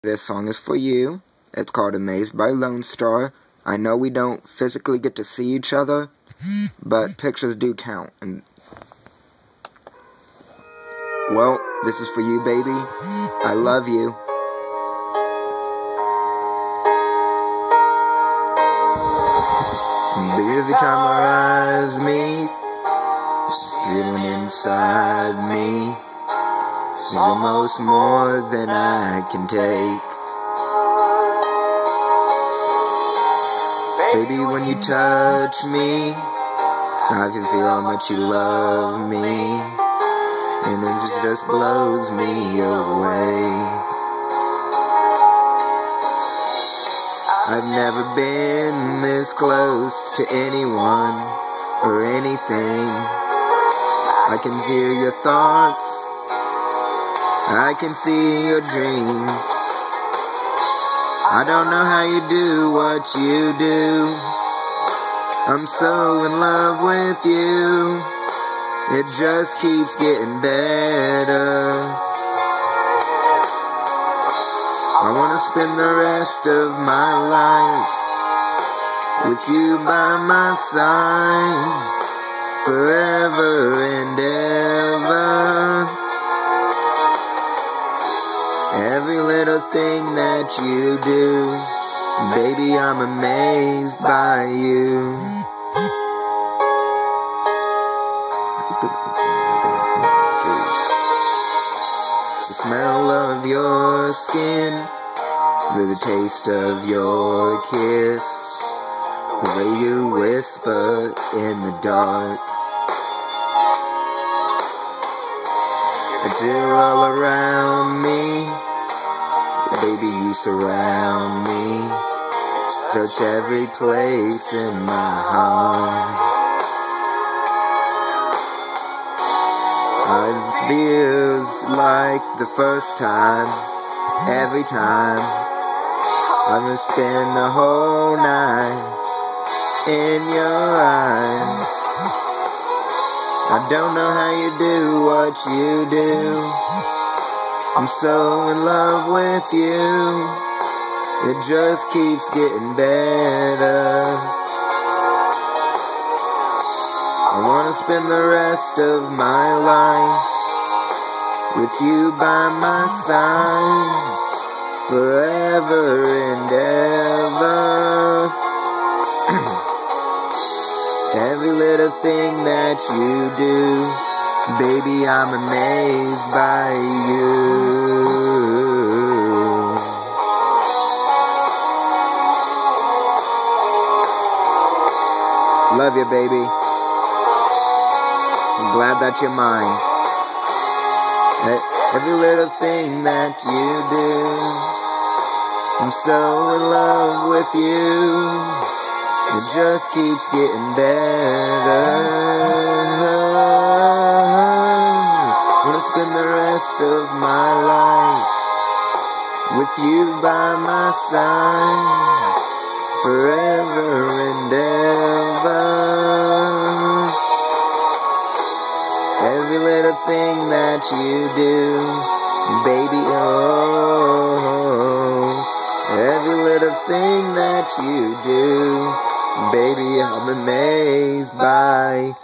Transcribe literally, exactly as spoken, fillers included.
This song is for you. It's called Amazed by Lone Star. I know we don't physically get to see each other, but pictures do count. And well, this is for you, baby. I love you. Every time our eyes meet, this feeling inside me is almost more than I can take. Baby, when you touch me, I can feel how much you love me, and it just blows me away. I've never been this close to anyone or anything. I can hear your thoughts, I can see your dreams. I don't know how you do what you do. I'm so in love with you. It just keeps getting better. I wanna spend the rest of my life with you by my side, forever and ever. Every little thing that you do, baby, I'm amazed by you. The smell of your skin, the taste of your kiss, the way you whisper in the dark. But you're all around me, baby, you surround me, touch every place in my heart. It feels like the first time, every time. I'm gonna spend the whole night in your eyes. I don't know how you do what you do. I'm so in love with you. It just keeps getting better. I wanna spend the rest of my life with you by my side, forever and ever. Every little thing that you do, baby, I'm amazed by you. Love you, baby. I'm glad that you're mine. Every little thing that you do, I'm so in love with you. It just keeps getting better. Wanna spend the rest of my life with you by my side, forever and ever. Every little thing that you do, baby, oh. Every little thing that you do, baby, I'm amazed by